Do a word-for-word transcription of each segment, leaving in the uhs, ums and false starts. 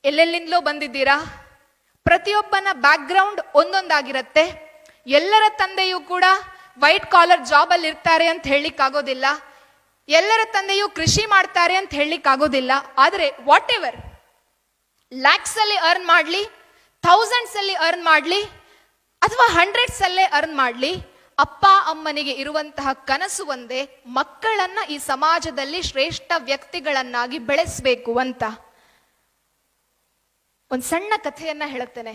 ಎಲ್ಲೆಲ್ಲಿಂದಲೋ ಬಂದಿದ್ದೀರಾ. ಪ್ರತಿಯೊಬ್ಬನ background ಒಂದೊಂದಾಗಿರತ್ತೆ. ಎಲ್ಲರ ತಂದೆಯೂ ಕೂಡ ವೈಟ್ ಕಾಲರ್ ಜಾಬ್ ಅಲ್ಲಿ ಇರ್ತಾರೆ ಅಂತ ಹೇಳಲಿಕ್ಕೆ ಆಗೋದಿಲ್ಲ. ಎಲ್ಲರ ತಂದೆಯೂ ಕೃಷಿ ಮಾಡ್ತಾರೆ ಅಂತ ಹೇಳಲಿಕ್ಕೆ ಆಗೋದಿಲ್ಲ. ಆದರೆ ವಾಟ್ ಎವರ್, ಲ್ಯಾಕ್ಸ್ ಅಲ್ಲಿ ಅರ್ನ್ ಮಾಡ್ಲಿ, ಥೌಸಂಡ್ಸ್ ಅಲ್ಲಿ ಅರ್ನ್ ಮಾಡ್ಲಿ, ಅಥವಾ ಹಂಡ್ರೆಡ್ಸ್ ಅಲ್ಲೇ ಅರ್ನ್ ಮಾಡ್ಲಿ, ಅಪ್ಪ ಅಮ್ಮನಿಗೆ ಇರುವಂತಹ ಕನಸು ಒಂದೇ, ಮಕ್ಕಳನ್ನ ಈ ಸಮಾಜದಲ್ಲಿ ಶ್ರೇಷ್ಠ ವ್ಯಕ್ತಿಗಳನ್ನಾಗಿ ಬೆಳೆಸಬೇಕು ಅಂತ. ಒಂದು ಸಣ್ಣ ಕಥೆಯನ್ನ ಹೇಳುತ್ತೇನೆ.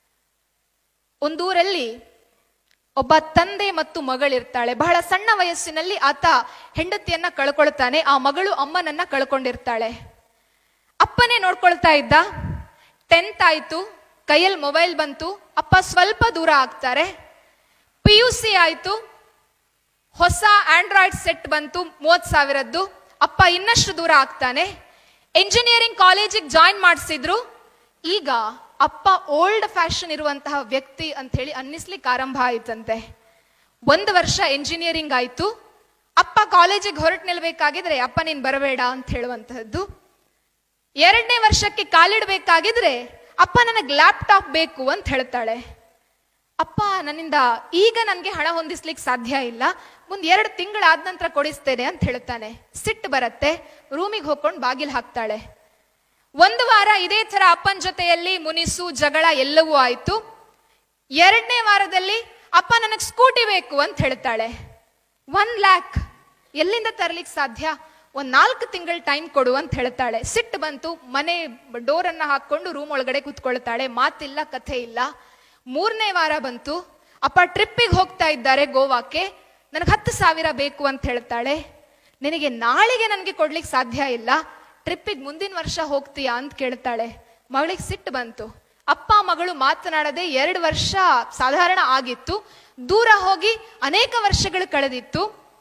ಒಂದೂರಲ್ಲಿ ಒಬ್ಬ ತಂದೆ ಮತ್ತು ಮಗಳಿರ್ತಾಳೆ. ಬಹಳ ಸಣ್ಣ ವಯಸ್ಸಿನಲ್ಲಿ ಆತ ಹೆಂಡತಿಯನ್ನ ಕಳ್ಕೊಳ್ತಾನೆ. ಆ ಮಗಳು ಅಮ್ಮನನ್ನ ಕಳ್ಕೊಂಡಿರ್ತಾಳೆ. ಅಪ್ಪನೇ ನೋಡ್ಕೊಳ್ತಾ ಇದ್ದ. ಟೆಂತ್ ಆಯ್ತು, ಕೈಯಲ್ಲಿ ಮೊಬೈಲ್ ಬಂತು, ಅಪ್ಪ ಸ್ವಲ್ಪ ದೂರ ಆಗ್ತಾರೆ. ಪಿ ಯು ಸಿ ಆಯ್ತು, ಹೊಸ ಆಂಡ್ರಾಯ್ಡ್ ಸೆಟ್ ಬಂತು ಮೂವತ್ ಸಾವಿರದ್ದು, ಅಪ್ಪ ಇನ್ನಷ್ಟು ದೂರ ಆಗ್ತಾನೆ. ಇಂಜಿನಿಯರಿಂಗ್ ಕಾಲೇಜಿಗೆ ಜಾಯಿನ್ ಮಾಡಿಸಿದ್ರು. ಈಗ ಅಪ್ಪ ಓಲ್ಡ್ ಫ್ಯಾಷನ್ ಇರುವಂತಹ ವ್ಯಕ್ತಿ ಅಂತ ಹೇಳಿ ಅನ್ನಿಸ್ಲಿಕ್ಕೆ ಆರಂಭ ಆಯ್ತಂತೆ. ಒಂದು ವರ್ಷ ಇಂಜಿನಿಯರಿಂಗ್ ಆಯ್ತು. ಅಪ್ಪ ಕಾಲೇಜಿಗೆ ಹೊರಟು ನಿಲ್ಬೇಕಾಗಿದ್ರೆ ಅಪ್ಪ ನೀನ್ ಬರಬೇಡ ಅಂತ ಹೇಳುವಂತಹದ್ದು. ಎರಡನೇ ವರ್ಷಕ್ಕೆ ಕಾಲಿಡ್ಬೇಕಾಗಿದ್ರೆ ಅಪ್ಪ ನನಗೆ ಲ್ಯಾಪ್ಟಾಪ್ ಬೇಕು ಅಂತ ಹೇಳ್ತಾಳೆ. ಅಪ್ಪ ನನ್ನಿಂದ ಈಗ ನನ್ಗೆ ಹಣ ಹೊಂದಿಸ್ಲಿಕ್ಕೆ ಸಾಧ್ಯ ಇಲ್ಲ, ಮುಂದ್ ಎರಡು ತಿಂಗಳಾದ ನಂತರ ಕೊಡಿಸ್ತೇನೆ ಅಂತ ಹೇಳ್ತಾನೆ. ಸಿಟ್ಟು ಬರತ್ತೆ. ರೂಮಿಗೆ ಹೋಗ್ಕೊಂಡು ಬಾಗಿಲು ಹಾಕ್ತಾಳೆ. ಒಂದು ವಾರ ಇದೇ ತರ ಅಪ್ಪನ ಜೊತೆಯಲ್ಲಿ ಮುನಿಸು ಜಗಳ ಎಲ್ಲವೂ ಆಯ್ತು. ಎರಡನೇ ವಾರದಲ್ಲಿ ಅಪ್ಪ ನನಗೆ ಸ್ಕೂಟಿ ಬೇಕು ಅಂತ ಹೇಳ್ತಾಳೆ. ಒನ್ ಲ್ಯಾಕ್ ಎಲ್ಲಿಂದ ತರ್ಲಿಕ್ಕೆ ಸಾಧ್ಯ, ಒಂದ್ ನಾಲ್ಕು ತಿಂಗಳ ಟೈಮ್ ಕೊಡು ಅಂತ ಹೇಳ್ತಾಳೆ. ಸಿಟ್ಟು ಬಂತು. ಮನೆ ಡೋರ್ ಅನ್ನ ಹಾಕೊಂಡು ರೂಮ್ ಒಳಗಡೆ ಕೂತ್ಕೊಳ್ತಾಳೆ. ಮಾತಿಲ್ಲ, ಕಥೆ ಇಲ್ಲ. ಮೂರನೇ ವಾರ ಬಂತು. ಅಪ್ಪ ಟ್ರಿಪ್ಪಿಗೆ ಹೋಗ್ತಾ ಇದ್ದಾರೆ ಗೋವಾಕ್ಕೆ, ನನಗೆ ಹತ್ತು ಸಾವಿರ ಬೇಕು ಅಂತ ಹೇಳ್ತಾಳೆ. ನಿನಗೆ ನಾಳೆಗೆ ನನಗೆ ಕೊಡ್ಲಿಕ್ಕೆ ಸಾಧ್ಯ ಇಲ್ಲ, ಟ್ರಿಪ್ಪಿಗೆ ಮುಂದಿನ ವರ್ಷ ಹೋಗ್ತೀಯಾ ಅಂತ ಕೇಳ್ತಾಳೆ. ಮಗಳಿಗೆ ಸಿಟ್ಟು ಬಂತು. ಅಪ್ಪ ಮಗಳು ಮಾತನಾಡದೆ ಎರಡು ವರ್ಷ ಸಾಧಾರಣ ಆಗಿತ್ತು. ದೂರ ಹೋಗಿ ಅನೇಕ ವರ್ಷಗಳು ಕಳೆದಿತ್ತು.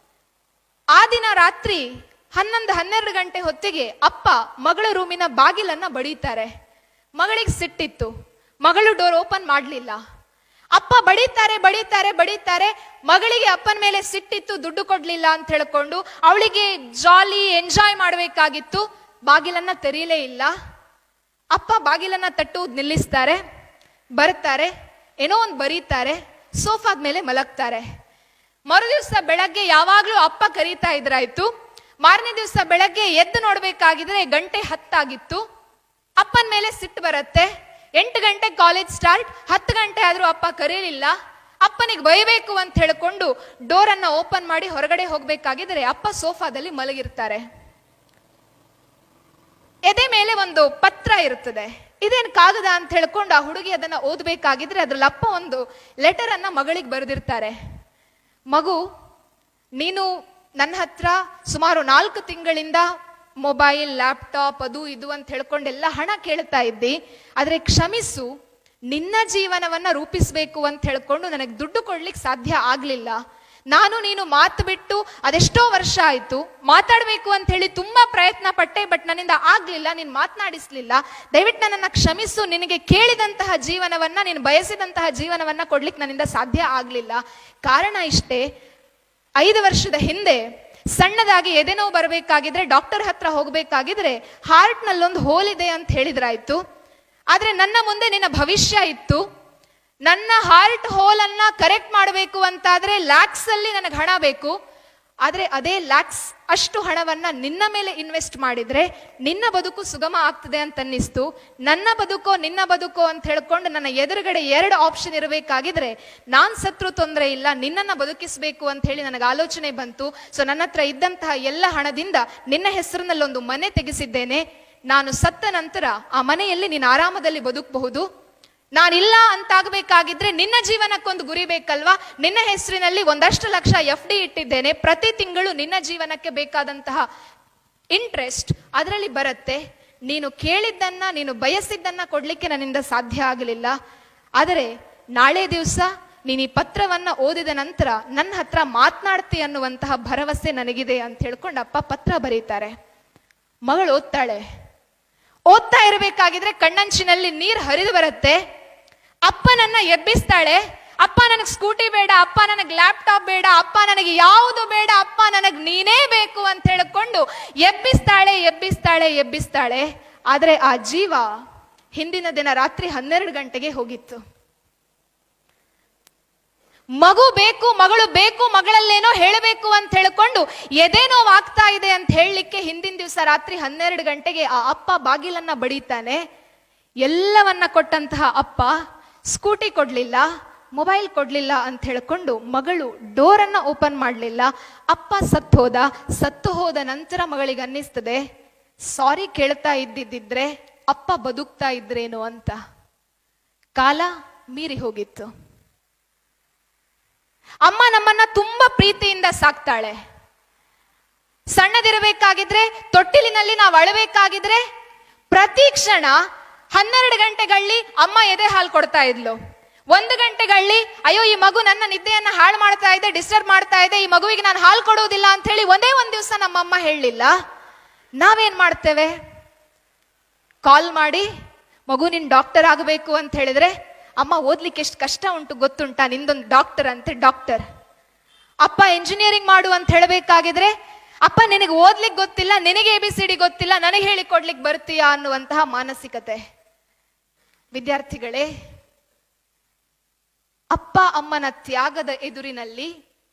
ಆ ದಿನ ರಾತ್ರಿ ಹನ್ನೊಂದು ಹನ್ನೆರಡು ಗಂಟೆ ಹೊತ್ತಿಗೆ ಅಪ್ಪ ಮಗಳ ರೂಮಿನ ಬಾಗಿಲನ್ನ ಬಡೀತಾರೆ. ಮಗಳಿಗೆ ಸಿಟ್ಟಿತ್ತು. ಮಗಳು ಡೋರ್ ಓಪನ್ ಮಾಡ್ಲಿಲ್ಲ. ಅಪ್ಪ ಬಡೀತಾರೆ ಬಡೀತಾರೆ ಬಡೀತಾರೆ. ಮಗಳಿಗೆ ಅಪ್ಪನ ಮೇಲೆ ಸಿಟ್ಟಿತ್ತು, ದುಡ್ಡು ಕೊಡ್ಲಿಲ್ಲ ಅಂತ ಹೇಳ್ಕೊಂಡು. ಅವಳಿಗೆ ಜಾಲಿ ಎಂಜಾಯ್ ಮಾಡ್ಬೇಕಾಗಿತ್ತು. ಬಾಗಿಲನ್ನ ತೆರೀಲೇ ಇಲ್ಲ. ಅಪ್ಪ ಬಾಗಿಲನ್ನ ತಟ್ಟುವುದು ನಿಲ್ಲಿಸ್ತಾರೆ. ಬರ್ತಾರೆ, ಏನೋ ಒಂದು ಬರೀತಾರೆ, ಸೋಫಾದ ಮೇಲೆ ಮಲಗ್ತಾರೆ. ಮರು ದಿವಸ ಬೆಳಗ್ಗೆ ಯಾವಾಗ್ಲೂ ಅಪ್ಪ ಕರೀತಾ ಇದ್ರಾಯ್ತು. ಮಾರನೇ ದಿವಸ ಬೆಳಗ್ಗೆ ಎದ್ದು ನೋಡ್ಬೇಕಾಗಿದ್ರೆ ಗಂಟೆ ಹತ್ತಾಗಿತ್ತು. ಅಪ್ಪನ ಮೇಲೆ ಸಿಟ್ಟು ಬರುತ್ತೆ. ಎಂಟು ಗಂಟೆ ಕಾಲೇಜ್ ಸ್ಟಾರ್ಟ್, ಹತ್ತು ಗಂಟೆ ಆದ್ರೂ ಅಪ್ಪ ಕರೀಲಿಲ್ಲ. ಅಪ್ಪನಿಗೆ ಬೈಬೇಕು ಅಂತ ಹೇಳ್ಕೊಂಡು ಡೋರ್ ಅನ್ನ ಓಪನ್ ಮಾಡಿ ಹೊರಗಡೆ ಹೋಗ್ಬೇಕಾಗಿದ್ರೆ ಅಪ್ಪ ಸೋಫಾದಲ್ಲಿ ಮಲಗಿರ್ತಾರೆ. ಎದೆ ಮೇಲೆ ಒಂದು ಪತ್ರ ಇರುತ್ತದೆ. ಇದೇನ್ ಕಾಗದ ಅಂತ ಹೇಳ್ಕೊಂಡು ಆ ಹುಡುಗಿ ಅದನ್ನ ಓದ್ಬೇಕಾಗಿದ್ರೆ ಅದ್ರಲ್ಲಿ ಅಪ್ಪ ಒಂದು ಲೆಟರ್ ಅನ್ನ ಮಗಳಿಗೆ ಬರೆದಿರ್ತಾರೆ. ಮಗು, ನೀನು ನನ್ನ ಹತ್ರ ಸುಮಾರು ನಾಲ್ಕು ತಿಂಗಳಿಂದ ಮೊಬೈಲ್, ಲ್ಯಾಪ್ಟಾಪ್, ಅದು ಇದು ಅಂತ ಹೇಳ್ಕೊಂಡೆಲ್ಲ ಹಣ ಕೇಳ್ತಾ ಇದ್ದಿ. ಆದ್ರೆ ಕ್ಷಮಿಸು, ನಿನ್ನ ಜೀವನವನ್ನ ರೂಪಿಸ್ಬೇಕು ಅಂತ ಹೇಳ್ಕೊಂಡು ನನಗೆ ದುಡ್ಡು ಕೊಡ್ಲಿಕ್ಕೆ ಸಾಧ್ಯ ಆಗ್ಲಿಲ್ಲ. ನಾನು ನೀನು ಮಾತು ಬಿಟ್ಟು ಅದೆಷ್ಟೋ ವರ್ಷ ಆಯ್ತು. ಮಾತಾಡ್ಬೇಕು ಅಂತ ಹೇಳಿ ತುಂಬಾ ಪ್ರಯತ್ನ ಪಟ್ಟೆ, ಬಟ್ ನನ್ನಿಂದ ಆಗ್ಲಿಲ್ಲ, ನೀನ್ ಮಾತನಾಡಿಸ್ಲಿಲ್ಲ. ದಯವಿಟ್ಟು ನನ್ನನ್ನ ಕ್ಷಮಿಸು. ನಿನಗೆ ಕೇಳಿದಂತಹ ಜೀವನವನ್ನ, ನೀನು ಬಯಸಿದಂತಹ ಜೀವನವನ್ನ ಕೊಡ್ಲಿಕ್ಕೆ ನನ್ನಿಂದ ಸಾಧ್ಯ ಆಗ್ಲಿಲ್ಲ. ಕಾರಣ ಇಷ್ಟೇ, ಐದು ವರ್ಷದ ಹಿಂದೆ ಸಣ್ಣದಾಗಿ ಎದೆನೋವು ಬರಬೇಕಾಗಿದ್ರೆ ಡಾಕ್ಟರ್ ಹತ್ರ ಹೋಗ್ಬೇಕಾಗಿದ್ರೆ ಹಾರ್ಟ್ ನಲ್ಲೊಂದು ಹೋಲ್ ಇದೆ ಅಂತ ಹೇಳಿದ್ರಾಯ್ತು. ಆದ್ರೆ ನನ್ನ ಮುಂದೆ ನಿನ್ನ ಭವಿಷ್ಯ ಇತ್ತು. ನನ್ನ ಹಾರ್ಟ್ ಹೋಲ್ ಅನ್ನ ಕರೆಕ್ಟ್ ಮಾಡಬೇಕು ಅಂತಾದ್ರೆ ಲ್ಯಾಕ್ಸ್ ಅಲ್ಲಿ ನನಗೆ ಹಣ ಬೇಕು. ಆದ್ರೆ ಅದೇ ಲ್ಯಾಕ್ಸ್ ಅಷ್ಟು ಹಣವನ್ನ ನಿನ್ನ ಮೇಲೆ ಇನ್ವೆಸ್ಟ್ ಮಾಡಿದ್ರೆ ನಿನ್ನ ಬದುಕು ಸುಗಮ ಆಗ್ತದೆ ಅಂತ ಅನ್ನಿಸ್ತು. ನನ್ನ ಬದುಕೋ ನಿನ್ನ ಬದುಕೋ ಅಂತ ಹೇಳ್ಕೊಂಡು ನನ್ನ ಎದುರುಗಡೆ ಎರಡು ಆಪ್ಷನ್ ಇರಬೇಕಾಗಿದ್ರೆ ನಾನ್ ಸತ್ರು ತೊಂದರೆ ಇಲ್ಲ, ನಿನ್ನನ್ನ ಬದುಕಿಸ್ಬೇಕು ಅಂತ ಹೇಳಿ ನನಗೆ ಆಲೋಚನೆ ಬಂತು. ಸೊ ನನ್ನ ಹತ್ರ ಇದ್ದಂತಹ ಎಲ್ಲ ಹಣದಿಂದ ನಿನ್ನ ಹೆಸರಿನಲ್ಲಿ ಒಂದು ಮನೆ ತೆಗೆಸಿದ್ದೇನೆ. ನಾನು ಸತ್ತ ನಂತರ ಆ ಮನೆಯಲ್ಲಿ ನೀನು ಆರಾಮದಲ್ಲಿ ಬದುಕಬಹುದು. ನಾನಿಲ್ಲ ಅಂತಾಗಬೇಕಾಗಿದ್ರೆ ನಿನ್ನ ಜೀವನಕ್ಕೊಂದು ಗುರಿ ಬೇಕಲ್ವಾ? ನಿನ್ನ ಹೆಸರಿನಲ್ಲಿ ಒಂದಷ್ಟು ಲಕ್ಷ ಎಫ್ ಡಿ ಇಟ್ಟಿದ್ದೇನೆ. ಪ್ರತಿ ತಿಂಗಳು ನಿನ್ನ ಜೀವನಕ್ಕೆ ಬೇಕಾದಂತಹ ಇಂಟ್ರೆಸ್ಟ್ ಅದರಲ್ಲಿ ಬರುತ್ತೆ. ನೀನು ಕೇಳಿದ್ದನ್ನ, ನೀನು ಬಯಸಿದ್ದನ್ನ ಕೊಡ್ಲಿಕ್ಕೆ ನನ್ನಿಂದ ಸಾಧ್ಯ ಆಗಲಿಲ್ಲ. ಆದರೆ ನಾಳೆ ದಿವಸ ನೀನು ಈ ಪತ್ರವನ್ನ ಓದಿದ ನಂತರ ನನ್ನ ಹತ್ರ ಮಾತನಾಡ್ತಿ ಅನ್ನುವಂತಹ ಭರವಸೆ ನನಗಿದೆ ಅಂತ ಹೇಳ್ಕೊಂಡು ಅಪ್ಪ ಪತ್ರ ಬರೀತಾರೆ. ಮಗಳು ಓದ್ತಾಳೆ. ಓದ್ತಾ ಇರಬೇಕಾಗಿದ್ರೆ ಕಣ್ಣಂಚಿನಲ್ಲಿ ನೀರು ಹರಿದು ಬರುತ್ತೆ. ಅಪ್ಪನನ್ನ ಎಬ್ಬಿಸ್ತಾಳೆ. ಅಪ್ಪ ನನಗೆ ಸ್ಕೂಟಿ ಬೇಡ, ಅಪ್ಪ ನನಗೆ ಲ್ಯಾಪ್ಟಾಪ್ ಬೇಡ, ಅಪ್ಪ ನನಗೆ ಯಾವುದು ಬೇಡ, ಅಪ್ಪ ನನಗೆ ನೀನೇ ಬೇಕು ಅಂತ ಹೇಳಿಕೊಂಡು ಎಬ್ಬಿಸ್ತಾಳೆ ಎಬ್ಬಿಸ್ತಾಳೆ ಎಬ್ಬಿಸ್ತಾಳೆ. ಆದ್ರೆ ಆ ಜೀವ ಹಿಂದಿನ ದಿನ ರಾತ್ರಿ ಹನ್ನೆರಡು ಗಂಟೆಗೆ ಹೋಗಿತ್ತು. ಮಗು ಬೇಕು, ಮಗಳು ಬೇಕು, ಮಗಳಲ್ಲೇನೋ ಹೇಳಬೇಕು ಅಂತ ಹೇಳ್ಕೊಂಡು ಎದೆ ನೋವು ಆಗ್ತಾ ಇದೆ ಅಂತ ಹೇಳಲಿಕ್ಕೆ ಹಿಂದಿನ ದಿವಸ ರಾತ್ರಿ ಹನ್ನೆರಡು ಗಂಟೆಗೆ ಆ ಅಪ್ಪ ಬಾಗಿಲನ್ನ ಬಡಿತಾನೆ. ಎಲ್ಲವನ್ನ ಕೊಟ್ಟಂತಹ ಅಪ್ಪ ಸ್ಕೂಟಿ ಕೊಡ್ಲಿಲ್ಲ, ಮೊಬೈಲ್ ಕೊಡ್ಲಿಲ್ಲ ಅಂತ ಹೇಳ್ಕೊಂಡು ಮಗಳು ಡೋರನ್ನ ಓಪನ್ ಮಾಡಲಿಲ್ಲ. ಅಪ್ಪ ಸತ್ತು ಹೋದ. ಸತ್ತು ಹೋದ ನಂತರ ಮಗಳಿಗೆ ಅನ್ನಿಸ್ತದೆ, ಸಾರಿ ಕೇಳ್ತಾ ಇದ್ದಿದ್ದಿದ್ರೆ ಅಪ್ಪ ಬದುಕ್ತಾ ಇದ್ರೇನು ಅಂತ. ಕಾಲ ಮೀರಿ ಹೋಗಿತ್ತು. ಅಮ್ಮ ನಮ್ಮನ್ನ ತುಂಬಾ ಪ್ರೀತಿಯಿಂದ ಸಾಕ್ತಾಳೆ. ಸಣ್ಣದಿರಬೇಕಾಗಿದ್ರೆ, ತೊಟ್ಟಿಲಿನಲ್ಲಿ ನಾವು ಅಳಬೇಕಾಗಿದ್ರೆ ಪ್ರತಿ ಕ್ಷಣ ಹನ್ನೆರಡು ಗಂಟೆಗಳಲ್ಲಿ ಅಮ್ಮ ಎದೆ ಹಾಲು ಕೊಡ್ತಾ ಇದ್ಲು. ಒಂದು ಗಂಟೆಗಳಲ್ಲಿ ಅಯ್ಯೋ ಈ ಮಗು ನನ್ನ ನಿದ್ದೆಯನ್ನ ಹಾಳು ಮಾಡ್ತಾ ಇದೆ, ಡಿಸ್ಟರ್ಬ್ ಮಾಡ್ತಾ ಇದೆ, ಈ ಮಗುವಿಗೆ ನಾನು ಹಾಲು ಕೊಡುವುದಿಲ್ಲ ಅಂತ ಹೇಳಿ ಒಂದೇ ಒಂದ್ ದಿವಸ ನಮ್ಮಮ್ಮ ಹೇಳಲಿಲ್ಲ. ನಾವೇನ್ ಮಾಡ್ತೇವೆ? ಕಾಲ್ ಮಾಡಿ ಮಗು ನಿನ್ ಡಾಕ್ಟರ್ ಆಗಬೇಕು ಅಂತ ಹೇಳಿದ್ರೆ, ಅಮ್ಮ ಓದ್ಲಿಕ್ಕೆ ಎಷ್ಟು ಕಷ್ಟ ಉಂಟು ಗೊತ್ತುಂಟಾ, ನಿಂದೊಂದು ಡಾಕ್ಟರ್ ಅಂತೆ ಡಾಕ್ಟರ್. ಅಪ್ಪ ಇಂಜಿನಿಯರಿಂಗ್ ಮಾಡು ಅಂತ ಹೇಳಬೇಕಾಗಿದ್ರೆ, ಅಪ್ಪ ನಿನಗೆ ಓದ್ಲಿಕ್ಕೆ ಗೊತ್ತಿಲ್ಲ, ನಿನಗೆ ಎ ಬಿ ಸಿ ಡಿ ಗೊತ್ತಿಲ್ಲ, ನನಗೆ ಹೇಳಿ ಕೊಡ್ಲಿಕ್ಕೆ ಬರ್ತೀಯಾ ಅನ್ನುವಂತಹ ಮಾನಸಿಕತೆ. ವಿದ್ಯಾರ್ಥಿಗಳೇ, ಅಪ್ಪ ಅಮ್ಮನ ತ್ಯಾಗದ ಎದುರಿನಲ್ಲಿ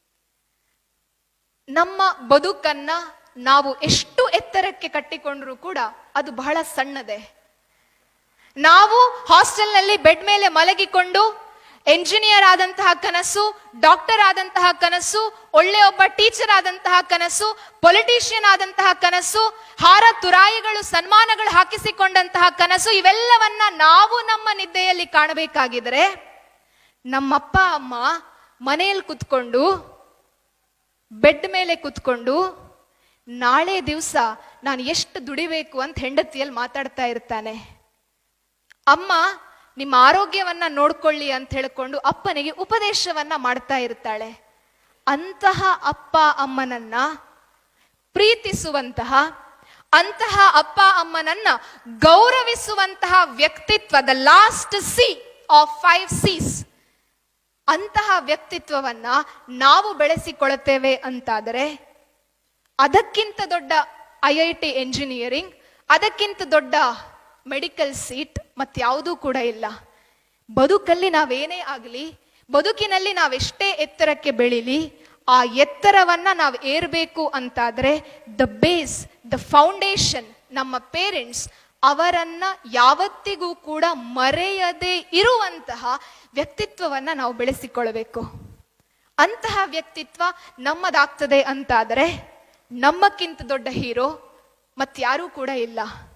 ನಮ್ಮ ಬದುಕನ್ನ ನಾವು ಎಷ್ಟು ಎತ್ತರಕ್ಕೆ ಕಟ್ಟಿಕೊಂಡ್ರೂ ಕೂಡ ಅದು ಬಹಳ ಸಣ್ಣದೆ. ನಾವು ಹಾಸ್ಟೆಲ್ನಲ್ಲಿ ಬೆಡ್ ಮೇಲೆ ಮಲಗಿಕೊಂಡು ಎಂಜಿನಿಯರ್ ಆದಂತಹ ಕನಸು, ಡಾಕ್ಟರ್ ಆದಂತಹ ಕನಸು, ಒಳ್ಳೆ ಒಬ್ಬ ಟೀಚರ್ ಆದಂತಹ ಕನಸು, ಪೊಲಿಟಿಷಿಯನ್ ಆದಂತಹ ಕನಸು, ಹಾರ ತುರಾಯಿಗಳು ಸನ್ಮಾನಗಳು ಹಾಕಿಸಿಕೊಂಡಂತಹ ಕನಸು, ಇವೆಲ್ಲವನ್ನ ನಾವು ನಮ್ಮ ನಿದ್ದೆಯಲ್ಲಿ ಕಾಣಬೇಕಾಗಿದ್ರೆ ನಮ್ಮಪ್ಪ ಅಮ್ಮ ಮನೆಯಲ್ಲಿ ಕುತ್ಕೊಂಡು ಬೆಡ್ ಮೇಲೆ ಕುತ್ಕೊಂಡು ನಾಳೆ ದಿವಸ ನಾನು ಎಷ್ಟು ದುಡಿಬೇಕು ಅಂತ ಹೆಂಡತಿಯಲ್ಲಿ ಮಾತಾಡ್ತಾ ಇರ್ತಾನೆ. ಅಮ್ಮ ನಿಮ್ಮ ಆರೋಗ್ಯವನ್ನ ನೋಡ್ಕೊಳ್ಳಿ ಅಂತ ಹೇಳಿಕೊಂಡು ಅಪ್ಪನಿಗೆ ಉಪದೇಶವನ್ನ ಮಾಡ್ತಾ ಇರ್ತಾಳೆ. ಅಂತಹ ಅಪ್ಪ ಅಮ್ಮನನ್ನ ಪ್ರೀತಿಸುವಂತಹ, ಅಂತಹ ಅಪ್ಪ ಅಮ್ಮನನ್ನ ಗೌರವಿಸುವಂತಹ ವ್ಯಕ್ತಿತ್ವ, the last C of five C's, ಅಂತಹ ವ್ಯಕ್ತಿತ್ವವನ್ನ ನಾವು ಬೆಳೆಸಿಕೊಳ್ಳುತ್ತೇವೆ ಅಂತಾದರೆ ಅದಕ್ಕಿಂತ ದೊಡ್ಡ ಐ ಐ ಟಿ ಎಂಜಿನಿಯರಿಂಗ್, ಅದಕ್ಕಿಂತ ದೊಡ್ಡ ಮೆಡಿಕಲ್ ಸೀಟ್ ಮತ್ಯಾವುದೂ ಕೂಡ ಇಲ್ಲ. ಬದುಕಲ್ಲಿ ನಾವೇನೇ ಆಗಲಿ, ಬದುಕಿನಲ್ಲಿ ನಾವೆಷ್ಟೇ ಎತ್ತರಕ್ಕೆ ಬೆಳೀಲಿ, ಆ ಎತ್ತರವನ್ನ ನಾವು ಏರ್ಬೇಕು ಅಂತಾದ್ರೆ ದ ಬೇಸ್, ದ ಫೌಂಡೇಶನ್, ನಮ್ಮ ಪೇರೆಂಟ್ಸ್, ಅವರನ್ನ ಯಾವತ್ತಿಗೂ ಕೂಡ ಮರೆಯದೇ ಇರುವಂತಹ ವ್ಯಕ್ತಿತ್ವವನ್ನ ನಾವು ಬೆಳೆಸಿಕೊಳ್ಳಬೇಕು. ಅಂತಹ ವ್ಯಕ್ತಿತ್ವ ನಮ್ಮದಾಗ್ತದೆ ಅಂತಾದರೆ ನಮ್ಮಕ್ಕಿಂತ ದೊಡ್ಡ ಹೀರೋ ಮತ್ಯಾರೂ ಕೂಡ ಇಲ್ಲ.